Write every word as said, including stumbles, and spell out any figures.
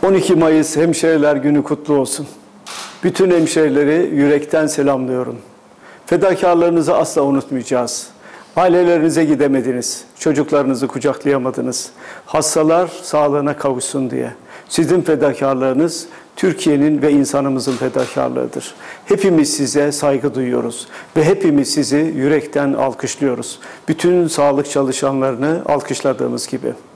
on iki Mayıs Hemşireler Günü kutlu olsun. Bütün hemşireleri yürekten selamlıyorum. Fedakarlarınızı asla unutmayacağız. Ailelerinize gidemediniz, çocuklarınızı kucaklayamadınız. Hastalar sağlığına kavuşsun diye. Sizin fedakarlığınız Türkiye'nin ve insanımızın fedakarlığıdır. Hepimiz size saygı duyuyoruz ve hepimiz sizi yürekten alkışlıyoruz. Bütün sağlık çalışanlarını alkışladığımız gibi.